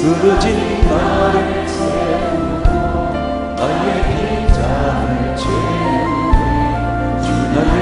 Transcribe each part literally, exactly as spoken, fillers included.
쓰러진 나를 세우고 나의 빈잔을 채우네. 주 나의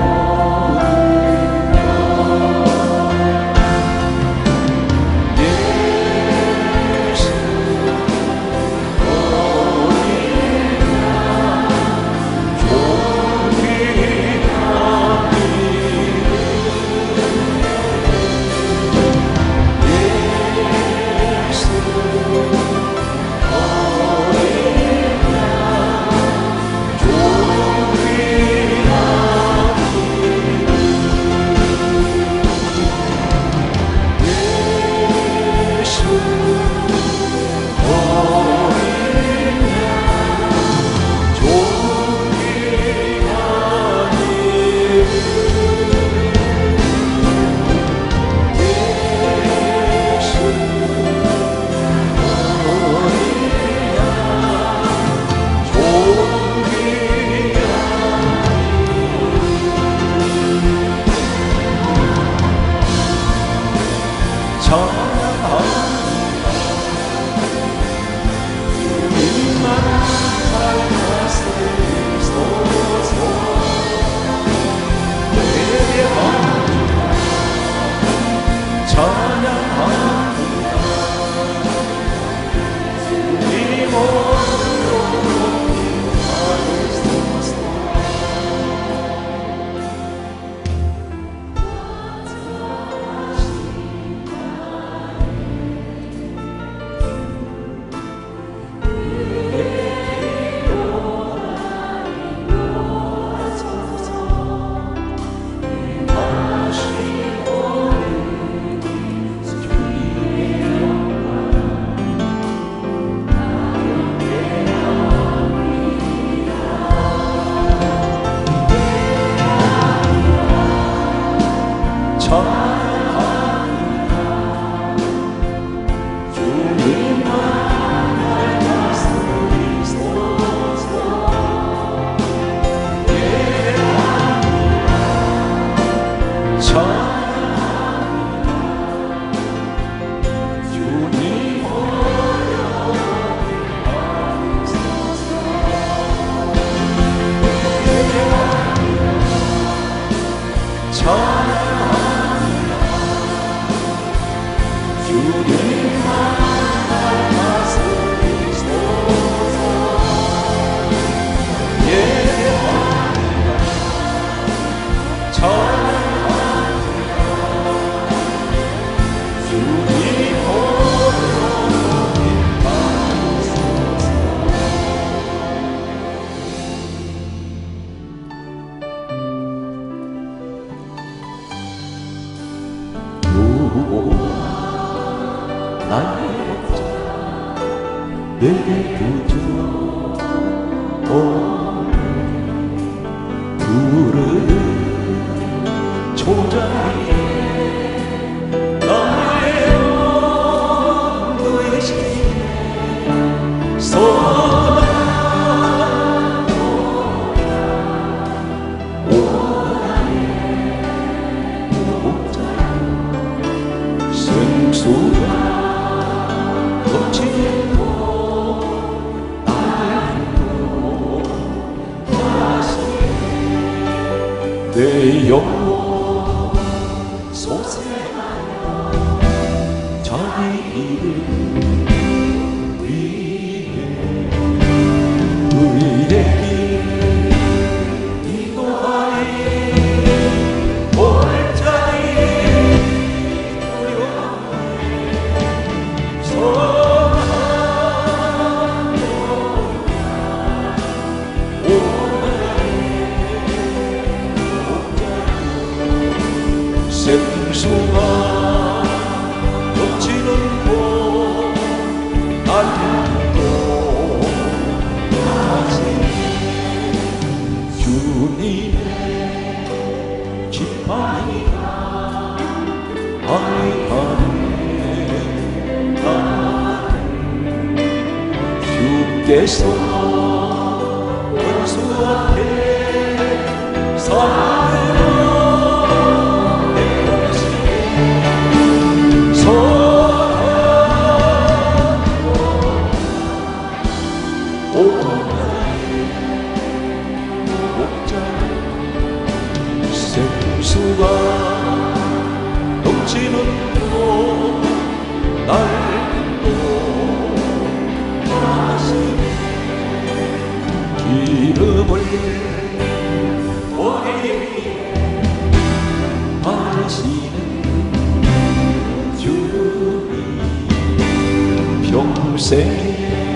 내 영혼 솟아나며 자기 이름 위에 의의 길 인도하리 올자리 두려움에 선하노라 생수가 넘치는 곳 아직도 아직 주님의 지팡이가 아니하네 주께서 원수 앞에 사랑으로 선하노라 평생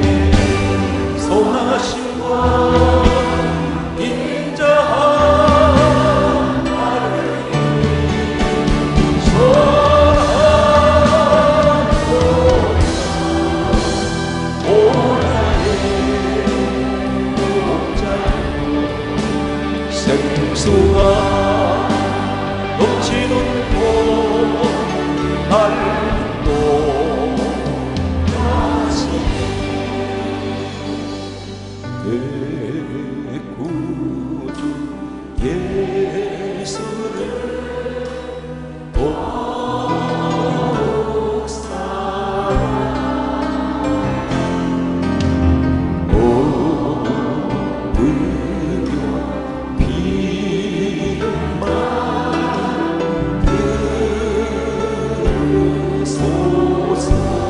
선하심과 인자한 나를 선하고 오나의 목자 생수가 넘치는 곳 날도 내 구주 예수를 복사랑 오르며 비만 들소서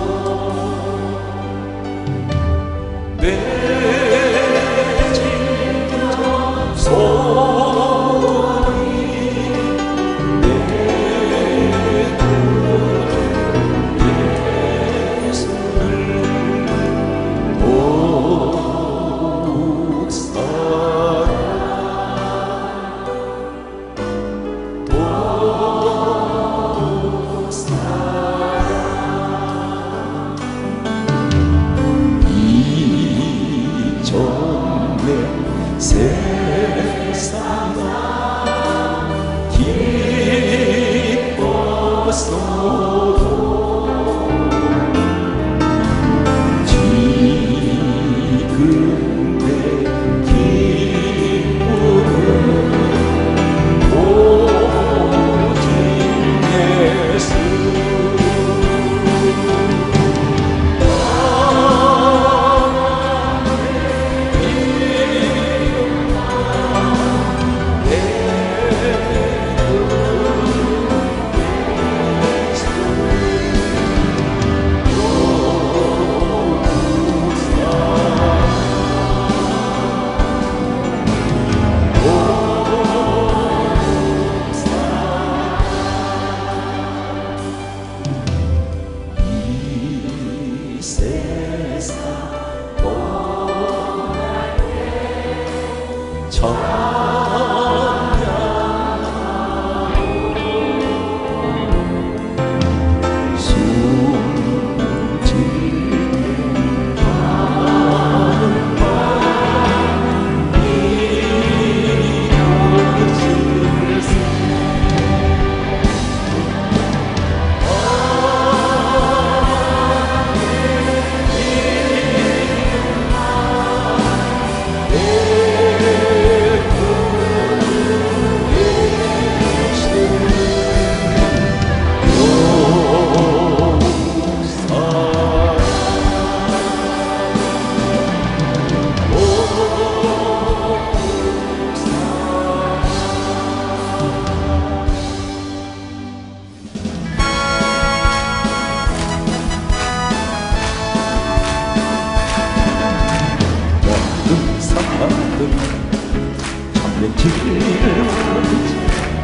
내 세상아 기뻤어도 지금 내 기쁨은 오직 예수 세상 떠날 때 찬양하고 숨지게 하는 마음이 이어질세 참된 진리를 모르지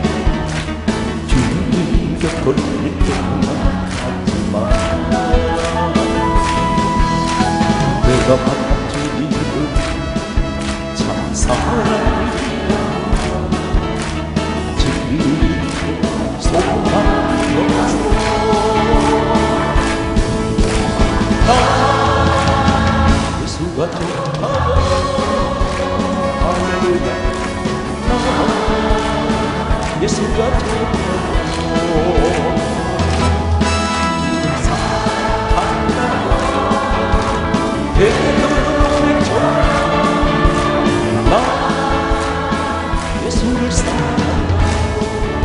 주님 곁을 믿기만 하지만 내가 만난 주님은 참 사랑이야 진리로 소망이었어 나 예수가 좋다고 예수가 좋다고 사랑한다고 대노래쳐 나 예수를 사랑한다고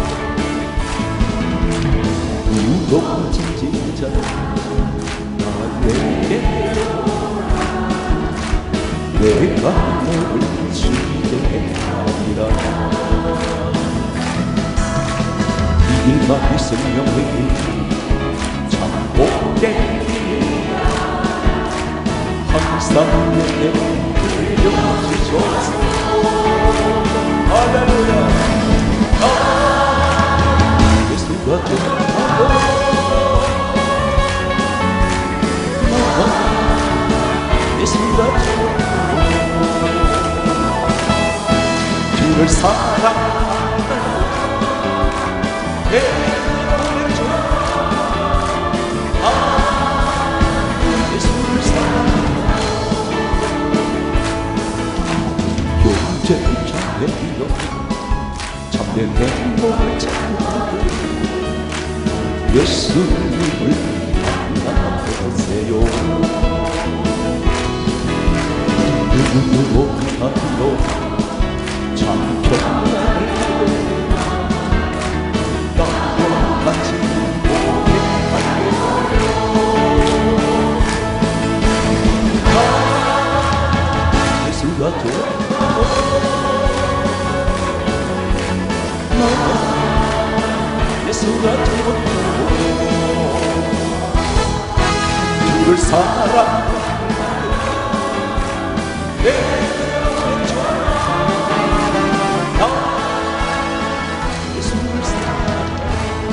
무거워진 진자 나에게 내가 너를 주게 하리라 이만 생명의 참 복되리라 항상 내게 들려주소서 할렐루야 아 예수가 좋다고 예수를 사랑하는 내 영혼의 주 아 예수를 사랑하는 형제 자매여 참된 행복을 찾는 예수님을 만나보세요. 누구도 하기로 참 평안을 나와 같이 오게 하려 예수가 되었고 예수가 되었고 주를 사랑하는 내 영혼의 주 나 예수를 사랑하는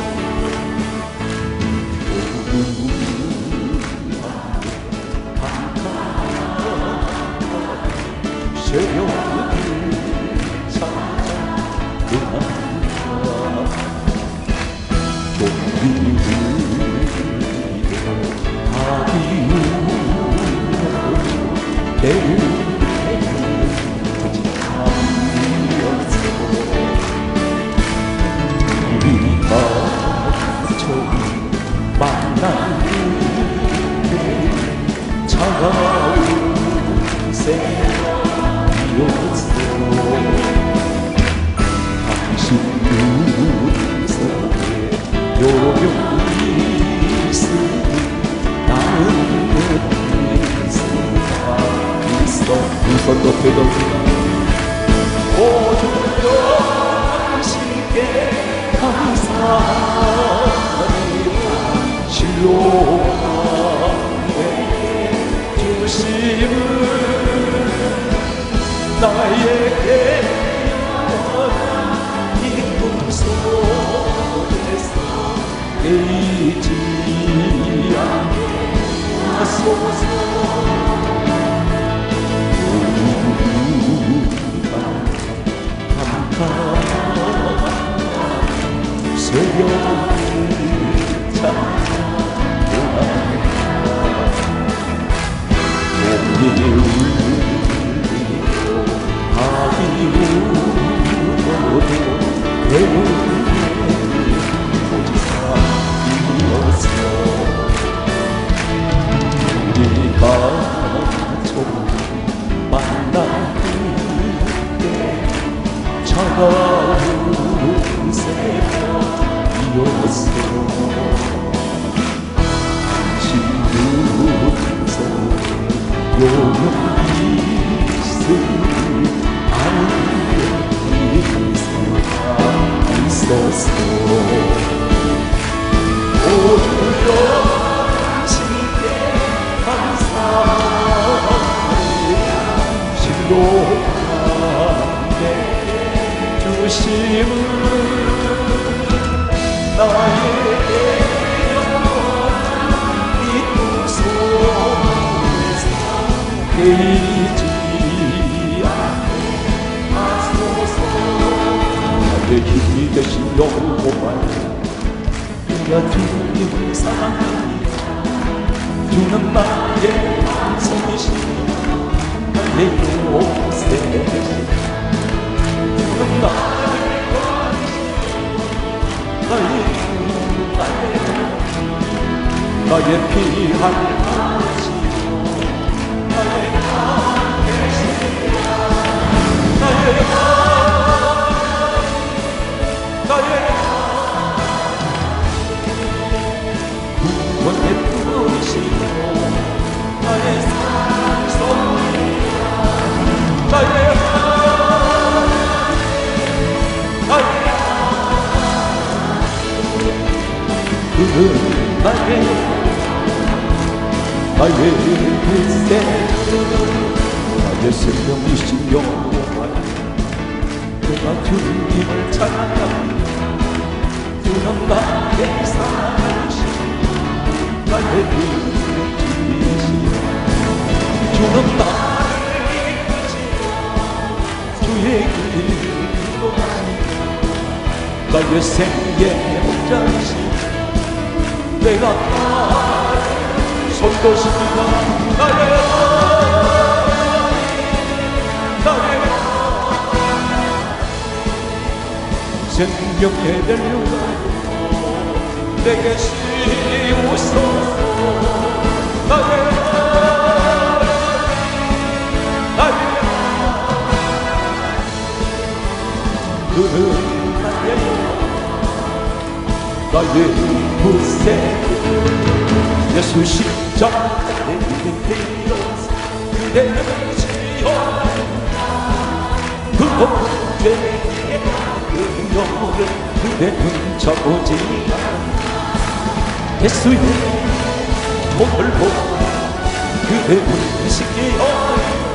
새벽을 찾아 떠난다 우리가 처음 만난 차가운 새벽이었어. 당신 눈속에 요령이 있으니 나는 내 수가 있어. 두 손 높여 들고 오죽 당신께 감사하니 실로 내게 주심을 나에게 기쁨 속에서 깨이지 않게 하소서. 새벽을 찾아 봄이 울리고 밤이 울어도 배우는 오지사이었어. 우리가 처음 만날 때 차가운 새벽이었어. 당신 눈속에 요령이 있을 아는 수가 있었어. 오죽 당신께 감사하네. 신록한 내 주심을 나에게 기쁨 속에서 깨이지 않게 하소서. 나의 힘이 되신 여호와 내가 주님을 사랑하니 주는 나의 생이시니 나의 요새시니 주는 나를 나의 나의 피할 것이요 나의 나의 나의 나의 구원의 뜻이요 나의 산성이요 나의 나의 그는 나의 나의 글쎄 나의 생명이신 여호와 내가 주님을 찬양하니 주는 나의 사랑이시니 나의 빛이시여 주는 나를 이끄시며 주의 길 나의 생의 목자이시 내가 손도시가 나의 나의 생명의 델루가 내게 씌우소서 나의 나의 그는 나의 나의 구세 예수 십자가에 이르러 그대는 지어 그 죄의 능력을 그대는 저보지 예수의 몸을 보고 그대는 시기어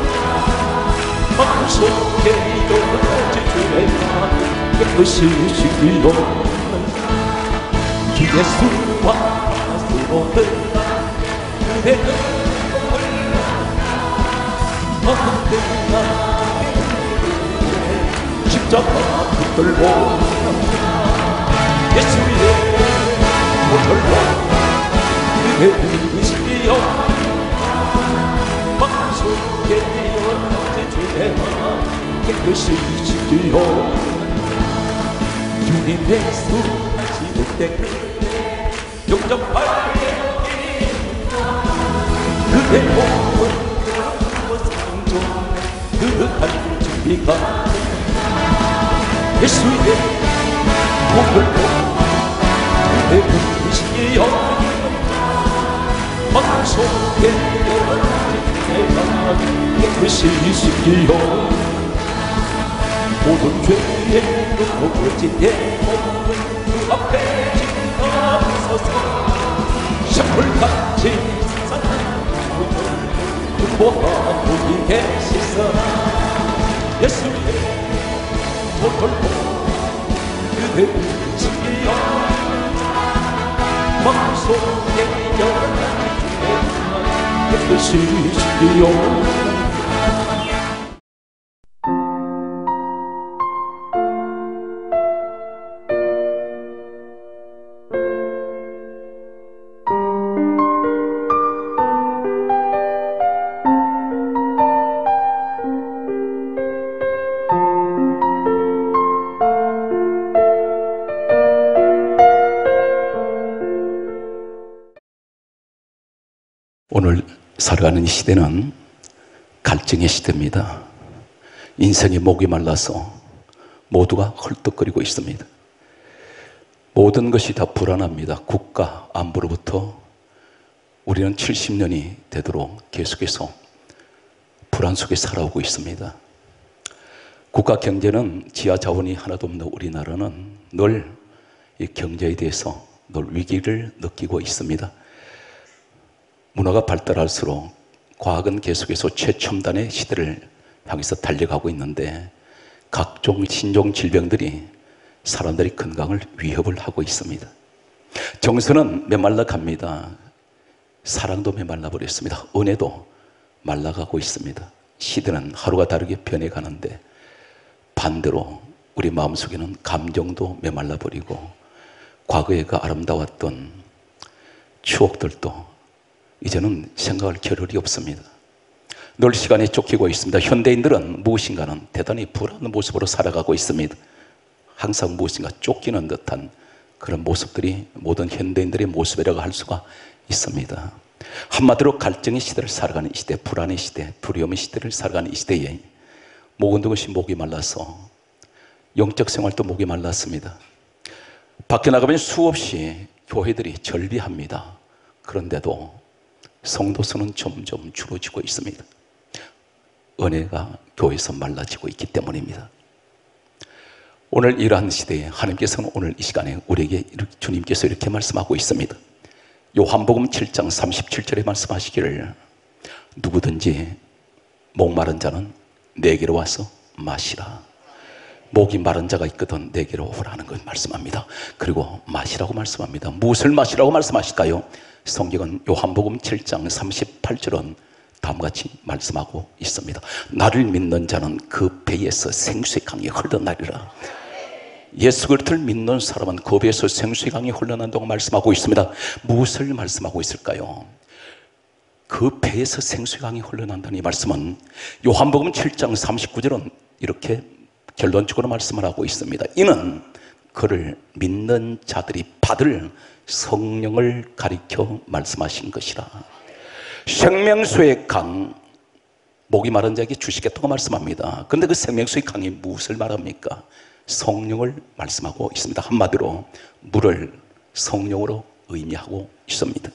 마음속에 이어지 주의 깨끗이 시기어 주 예수와 수고들 그대는 언제나 십자가 붙들고 예수의 붙들고 그대는 의식이여 마음속에 이어지 주의 마음 깨끗이 시기여 주님의 수하시 때 용접할 그대 몸은 상종 그릇할 준비가 예수의 몸을 그대 의식이여 마음속에 내가 깨끗이 시키여 모든 죄의 거짓 내 몸은 그 앞에 서서 샤플같이 산산한 그보다 보이게 씻어 예수의 몸을 그대를 지키어 마음속에 영원한 주의 깨끗이 지키어 오늘 살아가는 이 시대는 갈증의 시대입니다. 인생의 목이 말라서 모두가 헐떡거리고 있습니다. 모든 것이 다 불안합니다. 국가 안보로부터 우리는 칠십 년이 되도록 계속해서 불안 속에 살아오고 있습니다. 국가 경제는 지하 자원이 하나도 없는 우리나라는 늘 이 경제에 대해서 늘 위기를 느끼고 있습니다. 문화가 발달할수록 과학은 계속해서 최첨단의 시대를 향해서 달려가고 있는데 각종 신종 질병들이 사람들의 건강을 위협을 하고 있습니다. 정서는 메말라 갑니다. 사랑도 메말라 버렸습니다. 은혜도 말라가고 있습니다. 시대는 하루가 다르게 변해가는데 반대로 우리 마음속에는 감정도 메말라 버리고 과거에 그 아름다웠던 추억들도 이제는 생각할 겨를이 없습니다. 늘 시간에 쫓기고 있습니다. 현대인들은 무엇인가는 대단히 불안한 모습으로 살아가고 있습니다. 항상 무엇인가 쫓기는 듯한 그런 모습들이 모든 현대인들의 모습이라고 할 수가 있습니다. 한마디로 갈증의 시대를 살아가는 이 시대, 불안의 시대, 두려움의 시대를 살아가는 이 시대에 모든 것이 목이 말라서 영적 생활도 목이 말랐습니다. 밖에 나가면 수없이 교회들이 절비합니다. 그런데도 성도 수는 점점 줄어지고 있습니다. 은혜가 교회에서 말라지고 있기 때문입니다. 오늘 이러한 시대에 하나님께서는 오늘 이 시간에 우리에게 주님께서 이렇게 말씀하고 있습니다. 요한복음 칠 장 삼십칠 절에 말씀하시기를 누구든지 목마른 자는 내게로 와서 마시라. 목이 마른 자가 있거든 내게로 오라는 걸 말씀합니다. 그리고 마시라고 말씀합니다. 무엇을 마시라고 말씀하실까요? 성경은 요한복음 칠 장 삼십팔 절은 다음같이 말씀하고 있습니다. 나를 믿는 자는 그 배에서 생수의 강이 흘러나리라. 예수 그리스도를 믿는 사람은 그 배에서 생수의 강이 흘러난다고 말씀하고 있습니다. 무엇을 말씀하고 있을까요? 그 배에서 생수의 강이 흘러난다는 이 말씀은 요한복음 칠 장 삼십구 절은 이렇게 결론적으로 말씀을 하고 있습니다. 이는 그를 믿는 자들이 받을 성령을 가리켜 말씀하신 것이라. 생명수의 강, 목이 마른 자에게 주시겠다고 말씀합니다. 그런데 그 생명수의 강이 무엇을 말합니까? 성령을 말씀하고 있습니다. 한마디로 물을 성령으로 의미하고 있습니다.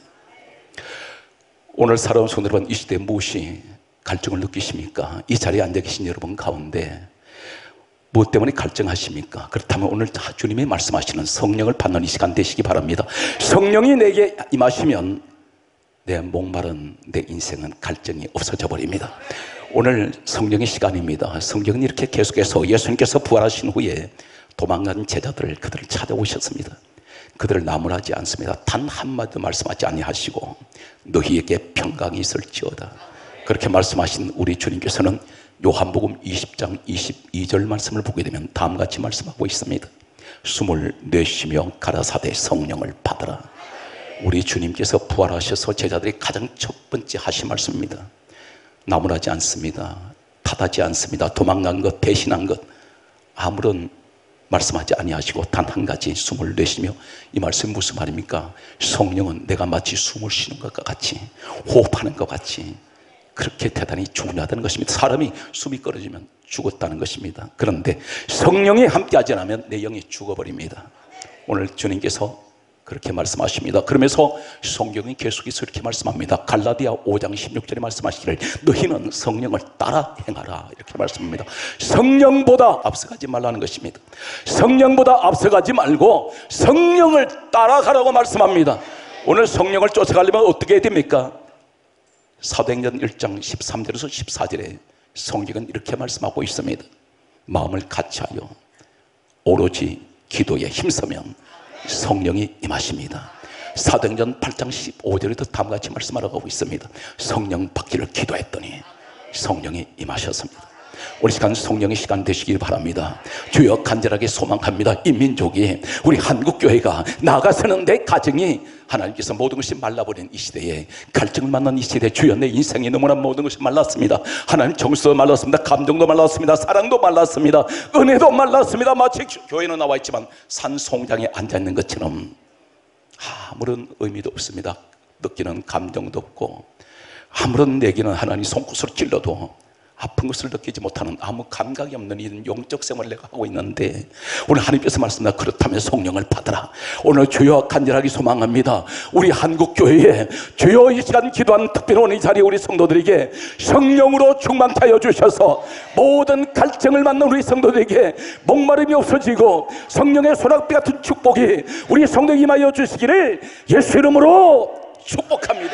오늘 살아온 성도 여러분, 이 시대에 무엇이 갈증을 느끼십니까? 이 자리에 앉아 계신 여러분 가운데 무엇 때문에 갈증하십니까? 그렇다면 오늘 주님이 말씀하시는 성령을 받는 이 시간 되시기 바랍니다. 성령이 내게 임하시면 내 목마른 내 인생은 갈증이 없어져 버립니다. 오늘 성령의 시간입니다. 성경은 이렇게 계속해서 예수님께서 부활하신 후에 도망간 제자들을 그들을 찾아오셨습니다. 그들을 나무라지 않습니다. 단 한마디도 말씀하지 아니하시고 너희에게 평강이 있을지어다. 그렇게 말씀하신 우리 주님께서는 요한복음 이십 장 이십이 절 말씀을 보게 되면 다음같이 말씀하고 있습니다. 숨을 내쉬며 가라사대 성령을 받으라. 우리 주님께서 부활하셔서 제자들이 가장 첫 번째 하신 말씀입니다. 나무라지 않습니다. 탓하지 않습니다. 도망간 것, 배신한 것 아무런 말씀하지 아니하시고 단 한 가지 숨을 내쉬며, 이 말씀이 무슨 말입니까? 성령은 내가 마치 숨을 쉬는 것과 같이, 호흡하는 것 같이 그렇게 대단히 중요하다는 것입니다. 사람이 숨이 끊어지면 죽었다는 것입니다. 그런데 성령이 함께하지 않으면 내 영이 죽어버립니다. 오늘 주님께서 그렇게 말씀하십니다. 그러면서 성경이 계속해서 이렇게 말씀합니다. 갈라디아 오 장 십육 절에 말씀하시기를 너희는 성령을 따라 행하라, 이렇게 말씀합니다. 성령보다 앞서가지 말라는 것입니다. 성령보다 앞서가지 말고 성령을 따라가라고 말씀합니다. 오늘 성령을 쫓아가려면 어떻게 해야 됩니까? 사도행전 일 장 십삼 절에서 십사 절에 성경은 이렇게 말씀하고 있습니다. 마음을 같이하여 오로지 기도에 힘쓰면 성령이 임하십니다. 사도행전 팔 장 십오 절에도 다음같이 말씀하고 있습니다. 성령 받기를 기도했더니 성령이 임하셨습니다. 우리 시간 성령의 시간 되시길 바랍니다. 주여 간절하게 소망합니다. 이 민족이, 우리 한국교회가 나아가서는 내 가정이 하나님께서 모든 것이 말라버린 이 시대에, 갈증을 만난 이 시대에 주여 내 인생이 너무나 모든 것이 말랐습니다. 하나님 정서도 말랐습니다. 감정도 말랐습니다. 사랑도 말랐습니다. 은혜도 말랐습니다. 마치 교회는 나와 있지만 산송장에 앉아있는 것처럼 아무런 의미도 없습니다. 느끼는 감정도 없고 아무런 내기는 하나님 손끝으로 찔러도 아픈 것을 느끼지 못하는 아무 감각이 없는 이런 영적 생활을 내가 하고 있는데, 오늘 하나님께서 말씀하신다. 그렇다면 성령을 받으라. 오늘 주여 간절하게 소망합니다. 우리 한국교회에 주여 이 시간 기도한 특별히 오늘 이 자리에 우리 성도들에게 성령으로 충만케 하여 주셔서 모든 갈증을 만난 우리 성도들에게 목마름이 없어지고 성령의 소낙비 같은 축복이 우리 성도에게 임하여 주시기를 예수 이름으로 축복합니다.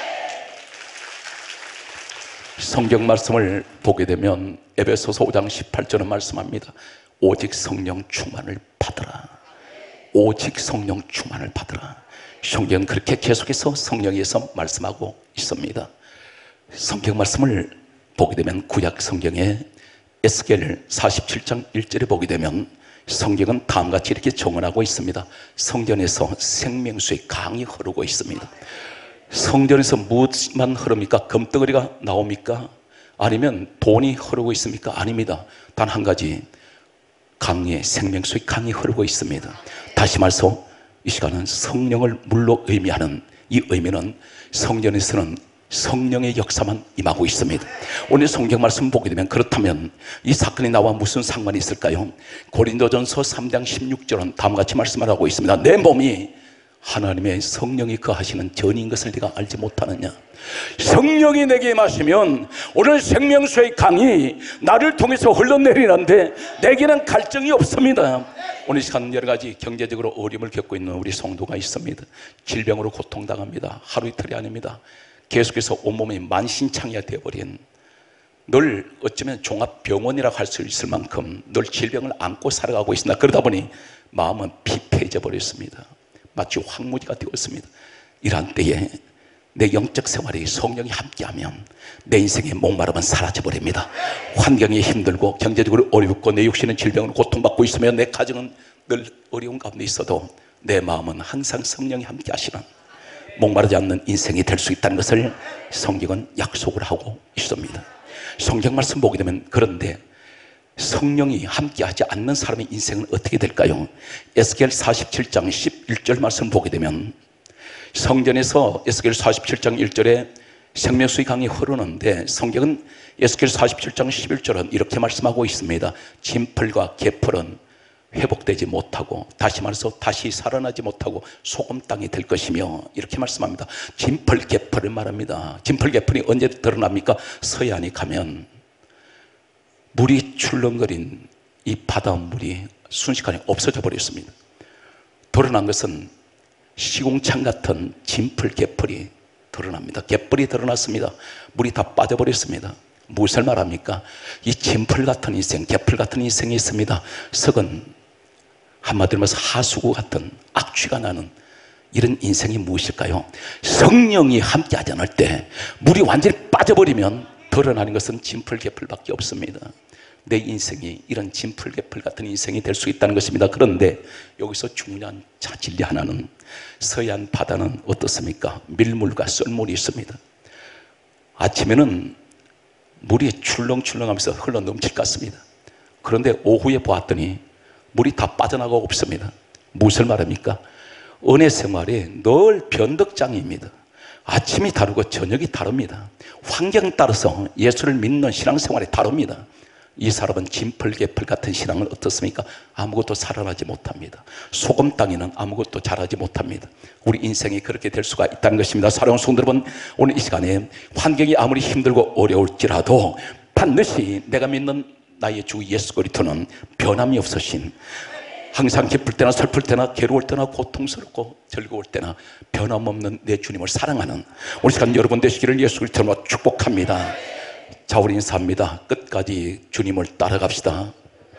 성경 말씀을 보게 되면 에베소서 오 장 십팔 절은 말씀합니다. 오직 성령 충만을 받으라. 오직 성령 충만을 받으라. 성경은 그렇게 계속해서 성령에서 말씀하고 있습니다. 성경 말씀을 보게 되면 구약 성경에 에스겔 사십칠 장 일 절에 보게 되면 성경은 다음같이 이렇게 정언하고 있습니다. 성전에서 생명수의 강이 흐르고 있습니다. 성전에서 무엇만 흐릅니까? 금덩어리가 나옵니까? 아니면 돈이 흐르고 있습니까? 아닙니다. 단 한 가지, 강의 생명수의 강이 흐르고 있습니다. 다시 말해서 이 시간은 성령을 물로 의미하는 이 의미는 성전에서는 성령의 역사만 임하고 있습니다. 오늘 성경 말씀 보게 되면 그렇다면 이 사건이 나와 무슨 상관이 있을까요? 고린도전서 삼 장 십육 절은 다음같이 말씀을 하고 있습니다. 내 몸이 하나님의 성령이 거하시는 전인 것을 네가 알지 못하느냐? 성령이 내게 임하시면 오늘 생명수의 강이 나를 통해서 흘러내리는데 내게는 갈증이 없습니다. 오늘 시간 여러 가지 경제적으로 어려움을 겪고 있는 우리 성도가 있습니다. 질병으로 고통당합니다. 하루 이틀이 아닙니다. 계속해서 온몸이 만신창이가 되어버린, 늘 어쩌면 종합병원이라고 할 수 있을 만큼 늘 질병을 안고 살아가고 있습니다. 그러다 보니 마음은 피폐해져 버렸습니다. 마치 황무지가 되었습니다. 이러한 때에 내 영적 생활에 성령이 함께하면 내 인생의 목마름은 사라져버립니다. 환경이 힘들고 경제적으로 어렵고 내 육신은 질병으로 고통받고 있으며 내 가정은 늘 어려운 가운데 있어도 내 마음은 항상 성령이 함께 하시는 목마르지 않는 인생이 될 수 있다는 것을 성경은 약속을 하고 있습니다. 성경 말씀 보게 되면 그런데 성령이 함께하지 않는 사람의 인생은 어떻게 될까요? 에스겔 사십칠 장 십일 절 말씀 보게 되면 성전에서 에스겔 사십칠 장 일 절에 생명수의 강이 흐르는데 성경은 에스겔 사십칠 장 십일 절은 이렇게 말씀하고 있습니다. 진펄과 개펄은 회복되지 못하고 다시 말해서 다시 살아나지 못하고 소금 땅이 될 것이며 이렇게 말씀합니다. 진펄 개펄을 말합니다. 진펄 개펄이 언제 드러납니까? 서해안에 가면 물이 출렁거린 이 바닷물이 순식간에 없어져 버렸습니다. 드러난 것은 시궁창 같은 진풀 개펄이 드러납니다. 개펄이 드러났습니다. 물이 다 빠져버렸습니다. 무엇을 말합니까? 이 진풀 같은 인생, 개펄 같은 인생이 있습니다. 썩은, 한마디로 말해서 하수구 같은 악취가 나는 이런 인생이 무엇일까요? 성령이 함께하지 않을 때 물이 완전히 빠져버리면 드러나는 것은 진풀 개펄밖에 없습니다. 내 인생이 이런 진풀 개펄 같은 인생이 될 수 있다는 것입니다. 그런데 여기서 중요한 진리 하나는 서해안 바다는 어떻습니까? 밀물과 썰물이 있습니다. 아침에는 물이 출렁출렁하면서 흘러 넘칠 것 같습니다. 그런데 오후에 보았더니 물이 다 빠져나가고 없습니다. 무엇을 말합니까? 은혜 생활에 늘 변덕장입니다. 아침이 다르고 저녁이 다릅니다. 환경에 따라서 예수를 믿는 신앙생활이 다릅니다. 이 사람은 진펄 개펄 같은 신앙은 어떻습니까? 아무것도 살아나지 못합니다. 소금 땅에는 아무것도 자라지 못합니다. 우리 인생이 그렇게 될 수가 있다는 것입니다. 사랑하는 성도 여러분, 오늘 이 시간에 환경이 아무리 힘들고 어려울지라도 반드시 내가 믿는 나의 주 예수 그리스도는 변함이 없으신, 항상 기쁠 때나 슬플 때나 괴로울 때나 고통스럽고 즐거울 때나 변함없는 내 주님을 사랑하는 오늘 시간 여러분 되시기를 예수 그리스도로 축복합니다. 자, 우리 인사합니다. 끝까지 주님을 따라갑시다.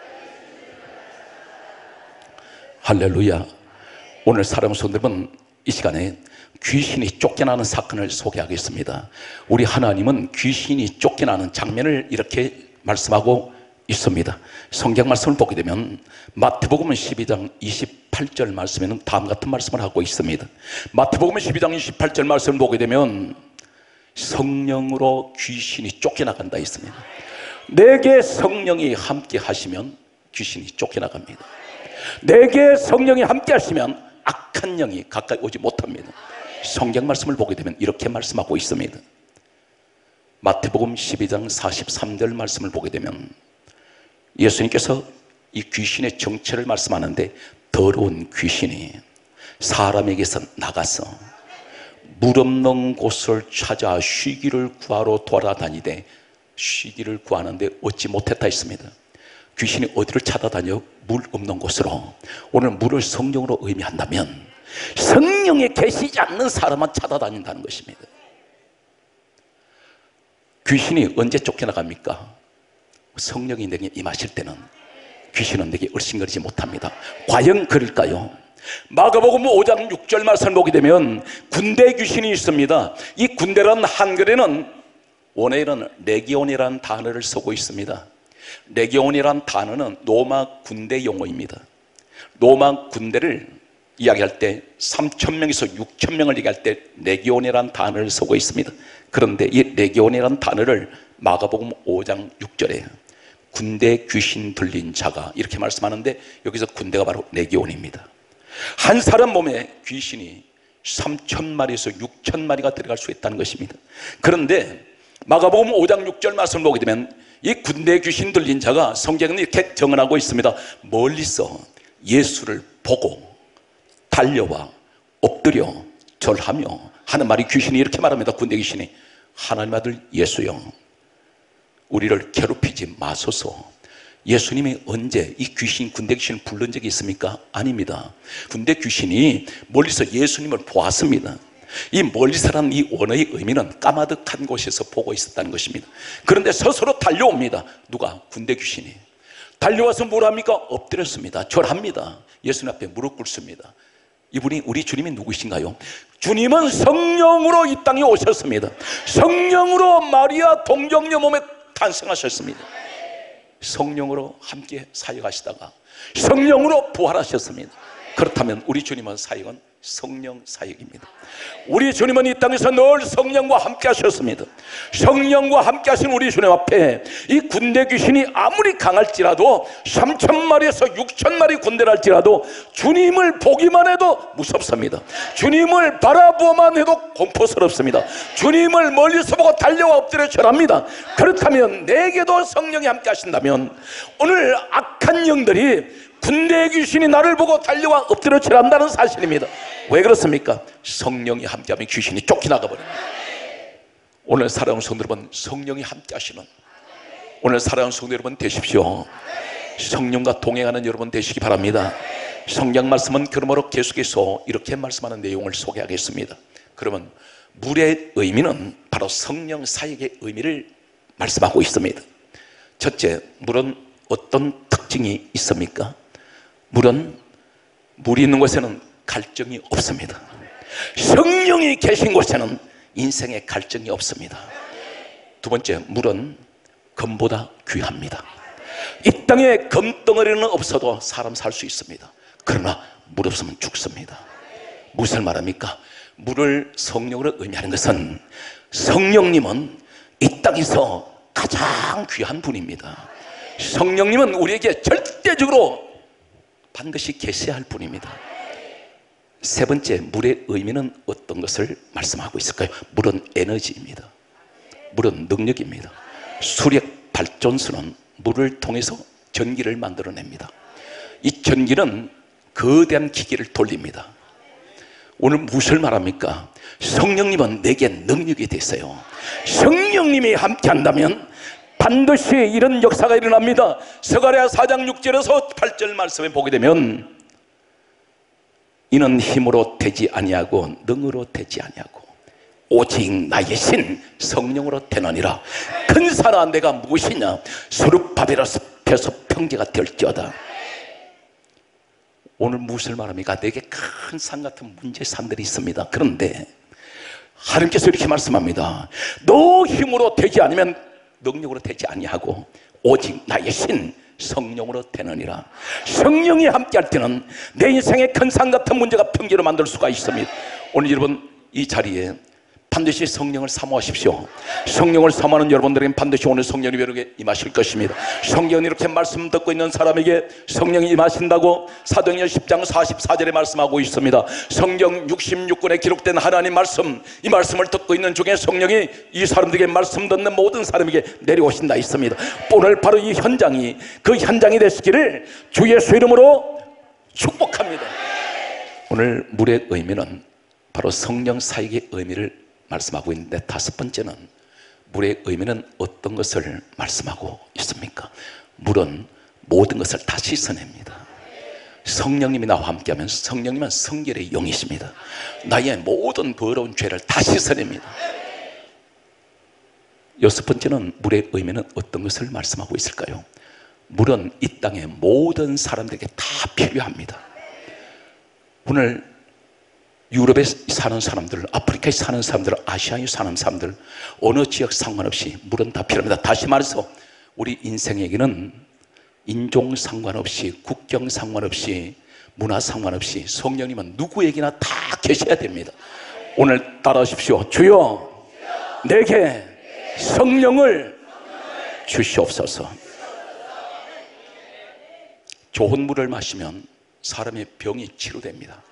할렐루야. 오늘 사랑하는 성도들은 이 시간에 귀신이 쫓겨나는 사건을 소개하겠습니다. 우리 하나님은 귀신이 쫓겨나는 장면을 이렇게 말씀하고 있습니다. 성경 말씀을 보게 되면 마태복음 십이 장 이십팔 절 말씀에는 다음 같은 말씀을 하고 있습니다. 마태복음 십이 장 이십팔 절 말씀을 보게 되면 성령으로 귀신이 쫓겨나간다 했습니다. 내게 성령이 함께 하시면 귀신이 쫓겨나갑니다. 내게 성령이 함께 하시면 악한 영이 가까이 오지 못합니다. 성경 말씀을 보게 되면 이렇게 말씀하고 있습니다. 마태복음 십이 장 사십삼 절 말씀을 보게 되면 예수님께서 이 귀신의 정체를 말씀하는데 더러운 귀신이 사람에게서 나가서 물 없는 곳을 찾아 쉬기를 구하러 돌아다니되 쉬기를 구하는데 얻지 못했다 했습니다. 귀신이 어디를 찾아다녀? 물 없는 곳으로. 오늘 물을 성령으로 의미한다면 성령에 계시지 않는 사람만 찾아다닌다는 것입니다. 귀신이 언제 쫓겨나갑니까? 성령이 내게 임하실 때는 귀신은 내게 얼씬거리지 못합니다. 과연 그럴까요? 마가복음 오 장 육 절 말씀을 보게 되면 군대 귀신이 있습니다. 이 군대라는 한글에는 원어에는 레기온이라는 단어를 쓰고 있습니다. 레기온이라는 단어는 로마 군대 용어입니다. 로마 군대를 이야기할 때 삼천 명에서 육천 명을 얘기할 때 레기온이라는 단어를 쓰고 있습니다. 그런데 이 레기온이라는 단어를 마가복음 오 장 육 절에 군대 귀신 들린 자가 이렇게 말씀하는데 여기서 군대가 바로 레기온입니다. 한 사람 몸에 귀신이 삼천 마리에서 육천 마리가 들어갈 수 있다는 것입니다. 그런데 마가복음 오 장 육 절 말씀을 보게 되면 이 군대 귀신 들린 자가 성경은 이렇게 정언하고 있습니다. 멀리서 예수를 보고 달려와 엎드려 절하며 하는 말이 귀신이 이렇게 말합니다. 군대 귀신이 하나님 아들 예수여 우리를 괴롭히지 마소서. 예수님이 언제 이 귀신, 군대 귀신을 부른 적이 있습니까? 아닙니다. 군대 귀신이 멀리서 예수님을 보았습니다. 이 멀리서라는 이 원어의 의미는 까마득한 곳에서 보고 있었다는 것입니다. 그런데 스스로 달려옵니다. 누가? 군대 귀신이. 달려와서 뭘 합니까? 엎드렸습니다. 절합니다. 예수님 앞에 무릎 꿇습니다. 이분이 우리 주님이 누구신가요? 주님은 성령으로 이 땅에 오셨습니다. 성령으로 마리아 동정녀 몸에 탄생하셨습니다. 성령으로 함께 사역하시다가 성령으로 부활하셨습니다. 그렇다면 우리 주님은 사역은 성령 사역입니다. 우리 주님은 이 땅에서 늘 성령과 함께 하셨습니다. 성령과 함께 하신 우리 주님 앞에 이 군대 귀신이 아무리 강할지라도 삼천 마리에서 육천 마리 군대를 할지라도 주님을 보기만 해도 무섭습니다. 주님을 바라보만 해도 공포스럽습니다. 주님을 멀리서 보고 달려와 엎드려 절합니다. 그렇다면 내게도 성령이 함께 하신다면 오늘 악한 영들이 군대의 귀신이 나를 보고 달려와 엎드려 절한다는 사실입니다. 왜 그렇습니까? 성령이 함께하면 귀신이 쫓겨나가 버립니다. 오늘 사랑하는 성도 여러분, 성령이 함께 하시는 오늘 사랑하는 성도 여러분 되십시오. 성령과 동행하는 여러분 되시기 바랍니다. 성경 말씀은 그러므로 계속해서 이렇게 말씀하는 내용을 소개하겠습니다. 그러면 물의 의미는 바로 성령 사역의 의미를 말씀하고 있습니다. 첫째, 물은 어떤 특징이 있습니까? 물은 물이 있는 곳에는 갈증이 없습니다. 성령이 계신 곳에는 인생에 갈증이 없습니다. 두 번째, 물은 금보다 귀합니다. 이 땅에 금덩어리는 없어도 사람 살 수 있습니다. 그러나 물 없으면 죽습니다. 무슨 말합니까? 물을 성령으로 의미하는 것은 성령님은 이 땅에서 가장 귀한 분입니다. 성령님은 우리에게 절대적으로 반드시 계셔야 할 분입니다. 세 번째, 물의 의미는 어떤 것을 말씀하고 있을까요? 물은 에너지입니다. 물은 능력입니다. 수력 발전소는 물을 통해서 전기를 만들어냅니다. 이 전기는 거대한 기계를 돌립니다. 오늘 무엇을 말합니까? 성령님은 내게 능력이 되세요. 성령님이 함께 한다면 반드시 이런 역사가 일어납니다. 스가랴 사 장 육 절에서 팔 절 말씀에 보게 되면 이는 힘으로 되지 아니하고 능으로 되지 아니하고 오직 나의 신 성령으로 되느니라. 큰 사라 내가 무엇이냐? 수룹바벨 숲에서 평지가 될지어다. 오늘 무엇을 말합니까? 내게 큰 산 같은 문제 산들이 있습니다. 그런데 하나님께서 이렇게 말씀합니다. 너 힘으로 되지 않으면 능력으로 되지 아니하고 오직 나의 신 성령으로 되느니라. 성령이 함께할 때는 내 인생의 큰 산 같은 문제가 평지로 만들 수가 있습니다. 오늘 여러분 이 자리에 반드시 성령을 사모하십시오. 성령을 사모하는 여러분들에겐 반드시 오늘 성령이 여러분에게 임하실 것입니다. 성경은 이렇게 말씀 듣고 있는 사람에게 성령이 임하신다고 사도행전 십 장 사십사 절에 말씀하고 있습니다. 성경 육십육 권에 기록된 하나님 말씀, 이 말씀을 듣고 있는 중에 성령이 이 사람들에게 말씀 듣는 모든 사람에게 내려오신다 있습니다. 오늘 바로 이 현장이 그 현장이 되시기를 주 예수 이름으로 축복합니다. 오늘 물의 의미는 바로 성령 사역의 의미를 말씀하고 있는데, 다섯 번째는 물의 의미는 어떤 것을 말씀하고 있습니까? 물은 모든 것을 다 씻어냅니다. 성령님이 나와 함께하면 성령님은 성결의 영이십니다. 나의 모든 더러운 죄를 다 씻어냅니다. 여섯 번째는 물의 의미는 어떤 것을 말씀하고 있을까요? 물은 이 땅의 모든 사람들에게 다 필요합니다. 오늘 유럽에 사는 사람들, 아프리카에 사는 사람들, 아시아에 사는 사람들, 어느 지역 상관없이 물은 다 필요합니다. 다시 말해서 우리 인생에게는 인종 상관없이, 국경 상관없이, 문화 상관없이 성령님은 누구에게나 다 계셔야 됩니다. 오늘 따라하십시오. 주여, 내게 성령을 주시옵소서. 좋은 물을 마시면 사람의 병이 치료됩니다.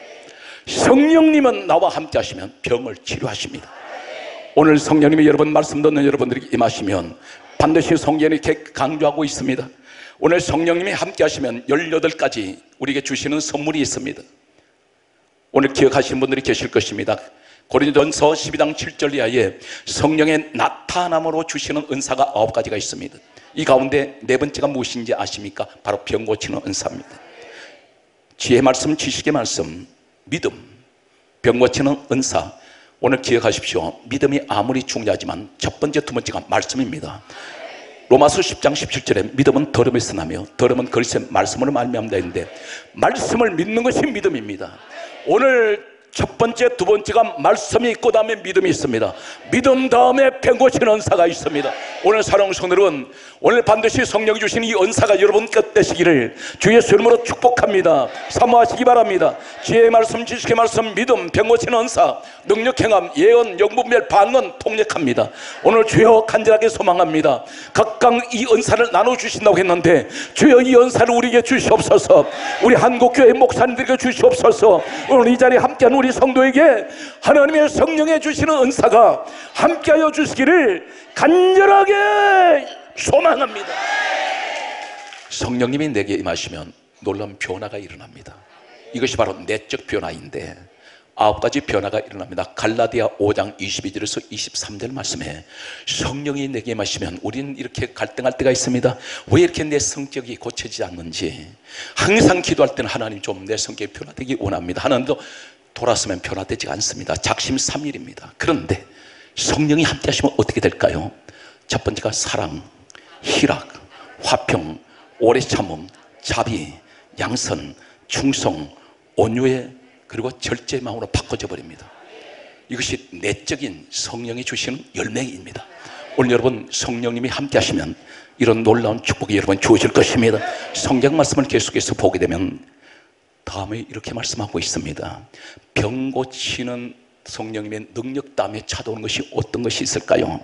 성령님은 나와 함께 하시면 병을 치료하십니다. 오늘 성령님이 여러분 말씀 듣는 여러분들이 임하시면 반드시 성경이 이렇게 강조하고 있습니다. 오늘 성령님이 함께 하시면 열여덟 가지 우리에게 주시는 선물이 있습니다. 오늘 기억하시는 분들이 계실 것입니다. 고린도전서 십이 장 칠 절 이하에 성령의 나타남으로 주시는 은사가 아홉 가지가 있습니다. 이 가운데 네 번째가 무엇인지 아십니까? 바로 병 고치는 은사입니다. 지혜 말씀, 지식의 말씀, 믿음, 병 고치는 은사. 오늘 기억하십시오. 믿음이 아무리 중요하지만 첫 번째, 두 번째가 말씀입니다. 로마서 십 장 십칠 절에 믿음은 들음에서 나며 들음은 글쎄 말씀으로 말미암다 했는데, 말씀을 믿는 것이 믿음입니다. 오늘 첫 번째, 두 번째가 말씀이 있고 다음에 믿음이 있습니다. 믿음 다음에 병고치는 은사가 있습니다. 오늘 사랑하는 성도 여러분, 오늘 반드시 성령이 주신 이 은사가 여러분 것 되시기를 주 예수 이름으로 축복합니다. 사모하시기 바랍니다. 지혜의 말씀, 지식의 말씀, 믿음, 병고치는 은사, 능력 행함, 예언, 영분별, 반언 통역합니다. 오늘 주여 간절하게 소망합니다. 각각 이 은사를 나눠주신다고 했는데 주여 이 은사를 우리에게 주시옵소서. 우리 한국교회 목사님들에게 주시옵소서. 오늘 이 자리에 함께하는 우리 성도에게 하나님의 성령에 주시는 은사가 함께하여 주시기를 간절하게 소망합니다. 성령님이 내게 임하시면 놀라운 변화가 일어납니다. 이것이 바로 내적 변화인데 아홉 가지 변화가 일어납니다. 갈라디아 오 장 이십이 절에서 이십삼 절 말씀에 성령이 내게 임하시면 우리는 이렇게 갈등할 때가 있습니다. 왜 이렇게 내 성격이 고쳐지지 않는지 항상 기도할 때는 하나님 좀 내 성격이 변화되기 원합니다. 하나님도 돌아서면 변화되지 않습니다. 작심삼일입니다. 그런데 성령이 함께 하시면 어떻게 될까요? 첫 번째가 사랑, 희락, 화평, 오래 참음, 자비, 양선, 충성, 온유의 그리고 절제의 마음으로 바꿔져 버립니다. 이것이 내적인 성령이 주시는 열매입니다. 오늘 여러분 성령님이 함께 하시면 이런 놀라운 축복이 여러분 주어질 것입니다. 성경 말씀을 계속해서 보게 되면 다음에 이렇게 말씀하고 있습니다. 병 고치는 성령님의 능력 다음에 찾아오는 것이 어떤 것이 있을까요?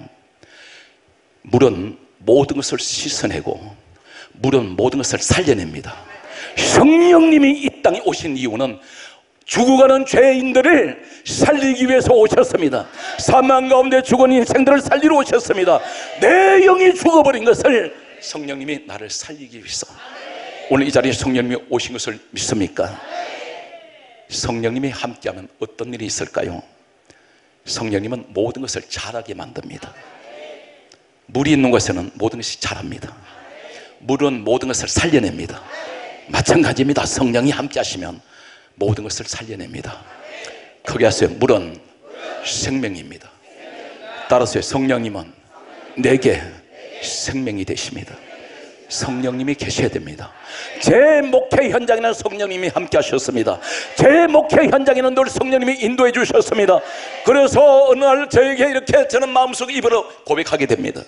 물은 모든 것을 씻어내고 물은 모든 것을 살려냅니다. 성령님이 이 땅에 오신 이유는 죽어가는 죄인들을 살리기 위해서 오셨습니다. 사망 가운데 죽은 인생들을 살리러 오셨습니다. 내 영이 죽어버린 것을 성령님이 나를 살리기 위해서 오늘 이 자리에 성령님이 오신 것을 믿습니까? 성령님이 함께하면 어떤 일이 있을까요? 성령님은 모든 것을 자라게 만듭니다. 물이 있는 곳에는 모든 것이 자랍니다. 물은 모든 것을 살려냅니다. 마찬가지입니다. 성령이 함께 하시면 모든 것을 살려냅니다. 크게 하세요. 물은 생명입니다. 따라서 성령님은 내게 생명이 되십니다. 성령님이 계셔야 됩니다. 제 목회 현장에는 성령님이 함께 하셨습니다. 제 목회 현장에는 늘 성령님이 인도해 주셨습니다. 그래서 어느 날 저에게 이렇게 저는 마음속 입으로 고백하게 됩니다.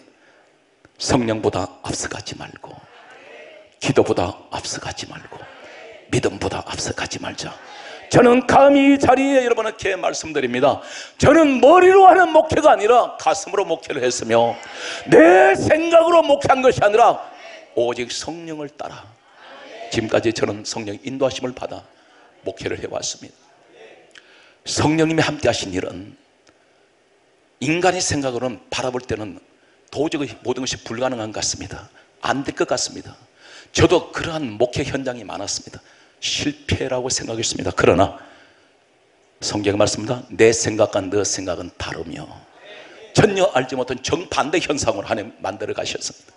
성령보다 앞서가지 말고 기도보다 앞서가지 말고 믿음보다 앞서가지 말자. 저는 감히 이 자리에 여러분께 말씀드립니다. 저는 머리로 하는 목회가 아니라 가슴으로 목회를 했으며 내 생각으로 목회한 것이 아니라 오직 성령을 따라 지금까지 저는 성령 인도하심을 받아 목회를 해왔습니다. 성령님이 함께 하신 일은 인간의 생각으로는 바라볼 때는 도저히 모든 것이 불가능한 것 같습니다. 안 될 것 같습니다. 저도 그러한 목회 현장이 많았습니다. 실패라고 생각했습니다. 그러나 성경의 말씀입니다. 내 생각과 너 생각은 다르며 전혀 알지 못한 정반대 현상으로 하나님 만들어 가셨습니다.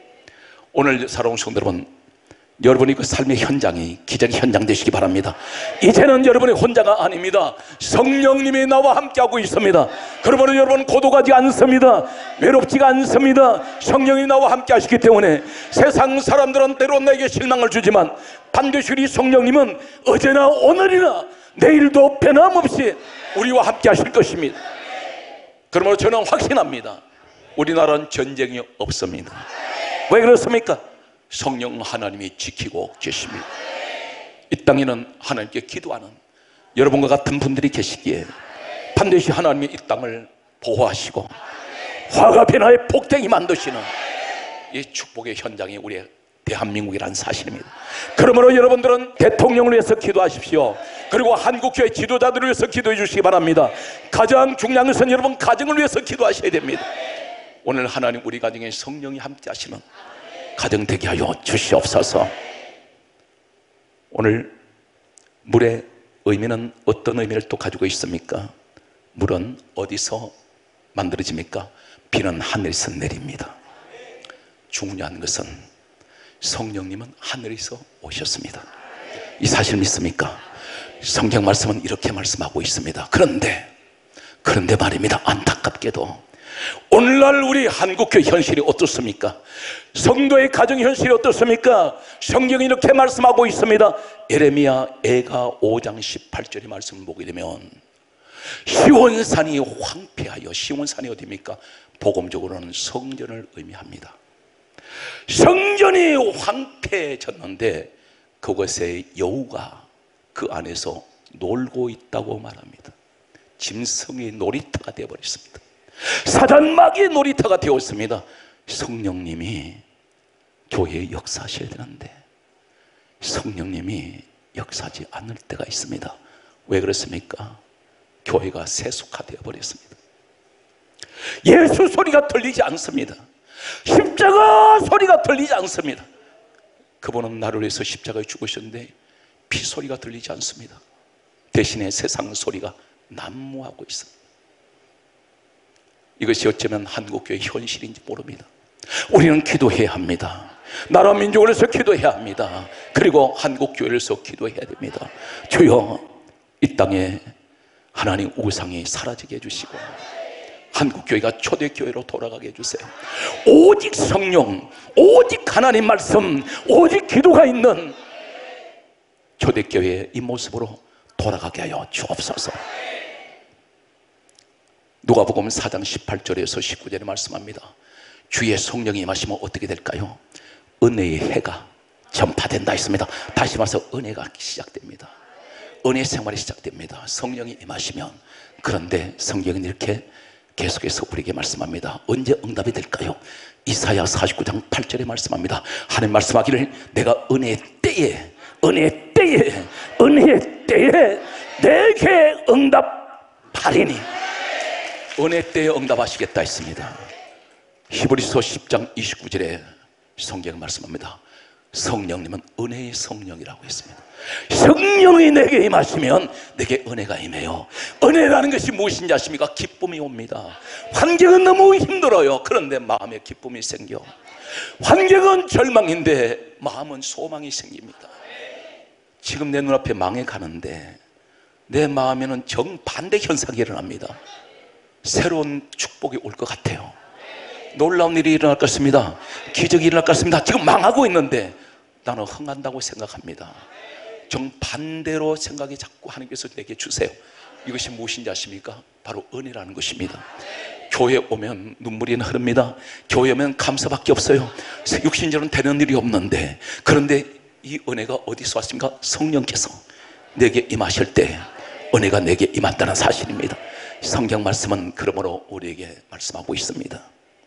오늘 사랑하는 성도 여러분, 여러분이 그 삶의 현장이 기적의 현장 되시기 바랍니다. 이제는 여러분이 혼자가 아닙니다. 성령님이 나와 함께하고 있습니다. 그러므로 여러분 고독하지 않습니다. 외롭지가 않습니다. 성령이 나와 함께 하시기 때문에 세상 사람들은 때로 내게 실망을 주지만 반드시 우리 성령님은 어제나 오늘이나 내일도 변함없이 우리와 함께 하실 것입니다. 그러므로 저는 확신합니다. 우리나라는 전쟁이 없습니다. 왜 그렇습니까? 성령 하나님이 지키고 계십니다. 이 땅에는 하나님께 기도하는 여러분과 같은 분들이 계시기에 반드시 하나님이 이 땅을 보호하시고 화가 변화의 폭풍이 만드시는 이 축복의 현장이 우리 대한민국이라는 사실입니다. 그러므로 여러분들은 대통령을 위해서 기도하십시오. 그리고 한국교회 지도자들을 위해서 기도해 주시기 바랍니다. 가장 중요한 것은 여러분 가정을 위해서 기도하셔야 됩니다. 오늘 하나님 우리 가정에 성령이 함께 하시는 가정 되게 하여 주시옵소서. 오늘 물의 의미는 어떤 의미를 또 가지고 있습니까? 물은 어디서 만들어집니까? 비는 하늘에서 내립니다. 중요한 것은 성령님은 하늘에서 오셨습니다. 이 사실 믿습니까? 성경 말씀은 이렇게 말씀하고 있습니다. 그런데 그런데 말입니다. 안타깝게도 오늘날 우리 한국교회 현실이 어떻습니까? 성도의 가정 현실이 어떻습니까? 성경이 이렇게 말씀하고 있습니다. 예레미야 애가 오 장 십팔 절의 말씀을 보게 되면 시온산이 황폐하여, 시온산이 어디입니까? 복음적으로는 성전을 의미합니다. 성전이 황폐해졌는데 그것에 여우가 그 안에서 놀고 있다고 말합니다. 짐승의 놀이터가 되어버렸습니다. 사단마귀의 놀이터가 되었습니다. 성령님이 교회에 역사하셔야 되는데 성령님이 역사하지 않을 때가 있습니다. 왜 그렇습니까? 교회가 세속화되어 버렸습니다. 예수 소리가 들리지 않습니다. 십자가 소리가 들리지 않습니다. 그분은 나를 위해서 십자가에 죽으셨는데 피 소리가 들리지 않습니다. 대신에 세상 소리가 난무하고 있습니다. 이것이 어쩌면 한국교회의 현실인지 모릅니다. 우리는 기도해야 합니다. 나라 민족을 위해서 기도해야 합니다. 그리고 한국교회를 위해서 기도해야 됩니다. 주여, 이 땅에 하나님 우상이 사라지게 해주시고 한국교회가 초대교회로 돌아가게 해주세요. 오직 성령, 오직 하나님 말씀, 오직 기도가 있는 초대교회의 이 모습으로 돌아가게 하여 주옵소서. 누가복음 사 장 십팔 절에서 십구 절에 말씀합니다. 주의 성령이 임하시면 어떻게 될까요? 은혜의 해가 전파된다 했습니다. 다시 말해서 은혜가 시작됩니다. 은혜 생활이 시작됩니다. 성령이 임하시면. 그런데 성경은 이렇게 계속해서 우리에게 말씀합니다. 언제 응답이 될까요? 이사야 사십구 장 팔 절에 말씀합니다. 하나님 말씀하기를 내가 은혜의 때에 은혜의 때에 은혜의 때에 내게 응답하리니. 은혜 때에 응답하시겠다 했습니다. 히브리서 십 장 이십구 절에 성경은 말씀합니다. 성령님은 은혜의 성령이라고 했습니다. 성령이 내게 임하시면 내게 은혜가 임해요. 은혜라는 것이 무엇인지 아십니까? 기쁨이 옵니다. 환경은 너무 힘들어요. 그런데 마음에 기쁨이 생겨. 환경은 절망인데 마음은 소망이 생깁니다. 지금 내 눈앞에 망해 가는데 내 마음에는 정반대 현상이 일어납니다. 새로운 축복이 올 것 같아요. 놀라운 일이 일어날 것입니다. 기적이 일어날 것입니다. 지금 망하고 있는데 나는 흥한다고 생각합니다. 정반대로 생각이 자꾸 하나님께서 내게 주세요. 이것이 무엇인지 아십니까? 바로 은혜라는 것입니다. 교회 오면 눈물이 흐릅니다. 교회 오면 감사밖에 없어요. 육신적으로는 되는 일이 없는데, 그런데 이 은혜가 어디서 왔습니까? 성령께서 내게 임하실 때 은혜가 내게 임한다는 사실입니다. 성경 말씀은 그러므로 우리에게 말씀하고 있습니다.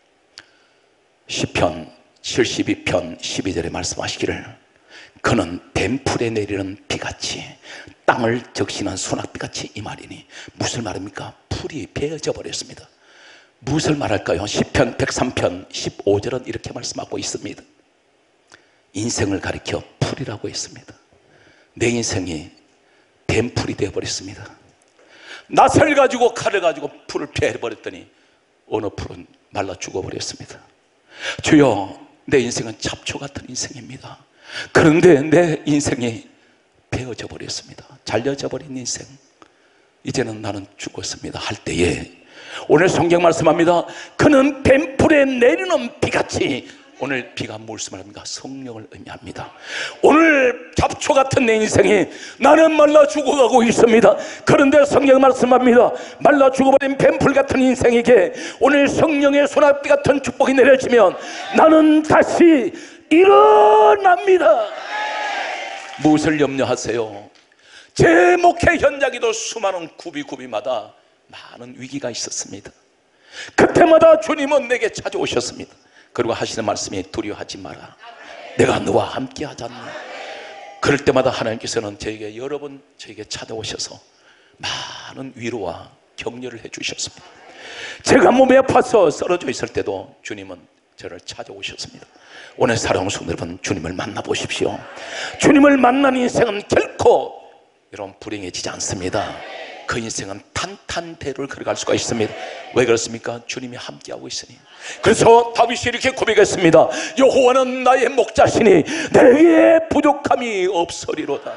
시편 칠십이 편 십이 절에 말씀하시기를 그는 뱀풀에 내리는 비같이 땅을 적시는 소낙비같이 임하리니. 무슨 말입니까? 풀이 베어져 버렸습니다. 무엇을 말할까요? 시편 백삼 편 십오 절은 이렇게 말씀하고 있습니다. 인생을 가리켜 풀이라고 했습니다. 내 인생이 뱀풀이 되어버렸습니다. 낫을 가지고 칼을 가지고 풀을 베어버렸더니 어느 풀은 말라 죽어버렸습니다. 주여, 내 인생은 잡초 같은 인생입니다. 그런데 내 인생이 베어져 버렸습니다. 잘려져 버린 인생, 이제는 나는 죽었습니다 할 때에 오늘 성경 말씀합니다. 그는 뱀풀에 내리는 비같이. 오늘 비가 무엇을 말합니까? 성령을 의미합니다. 오늘 잡초 같은 내 인생이 나는 말라 죽어가고 있습니다. 그런데 성경 말씀합니다. 말라 죽어버린 뱀풀 같은 인생에게 오늘 성령의 소낙비 같은 축복이 내려지면 나는 다시 일어납니다. 무엇을 염려하세요? 제 목회 현장에도 수많은 구비구비마다 많은 위기가 있었습니다. 그때마다 주님은 내게 찾아오셨습니다. 그리고 하시는 말씀이 두려워하지 마라. 내가 너와 함께 하지 않나. 그럴 때마다 하나님께서는 저에게 여러 번 저에게 찾아오셔서 많은 위로와 격려를 해주셨습니다. 제가 몸이 아파서 쓰러져 있을 때도 주님은 저를 찾아오셨습니다. 오늘 사랑하는 성도 여러분, 주님을 만나보십시오. 주님을 만난 인생은 결코 여러분 불행해지지 않습니다. 그 인생은 탄탄대로를 걸어갈 수가 있습니다. 왜 그렇습니까? 주님이 함께하고 있으니. 그래서 다윗이 이렇게 고백했습니다. 여호와는 나의 목자시니 내게 부족함이 없으리로다.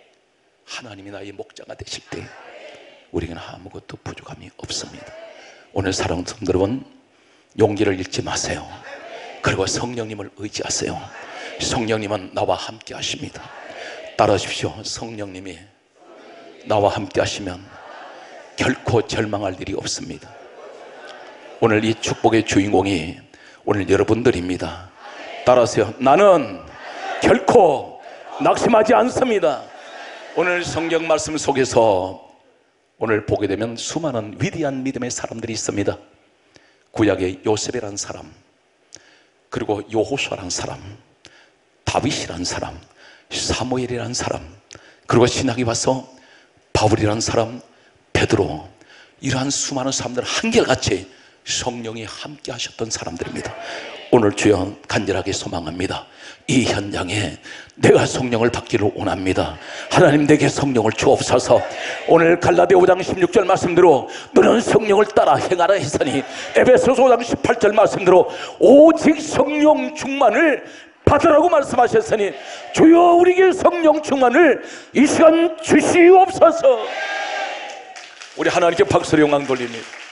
하나님이 나의 목자가 되실 때 우리에게는 아무것도 부족함이 없습니다. 오늘 사랑하는 성도 여러분, 용기를 잃지 마세요. 그리고 성령님을 의지하세요. 성령님은 나와 함께 하십니다. 따라하십시오. 성령님이 나와 함께 하시면 결코 절망할 일이 없습니다. 오늘 이 축복의 주인공이 오늘 여러분들입니다. 따라하세요. 나는 결코 낙심하지 않습니다. 오늘 성경 말씀 속에서 오늘 보게 되면 수많은 위대한 믿음의 사람들이 있습니다. 구약의 요셉이라는 사람, 그리고 여호수아라는 사람, 다윗이라는 사람, 사무엘이라는 사람, 그리고 신학에 와서 바울이라는 사람, 베드로, 이러한 수많은 사람들 한결같이 성령이 함께 하셨던 사람들입니다. 오늘 주여 간절하게 소망합니다. 이 현장에 내가 성령을 받기를 원합니다. 하나님 내게 성령을 주옵소서. 오늘 갈라디아 오 장 십육 절 말씀대로 너는 성령을 따라 행하라 했으니 에베소서 오 장 십팔 절 말씀대로 오직 성령 충만을 받으라고 말씀하셨으니 주여 우리에게 성령 충만을 이 시간 주시옵소서. 우리 하나님께 박수로 영광 돌립니다.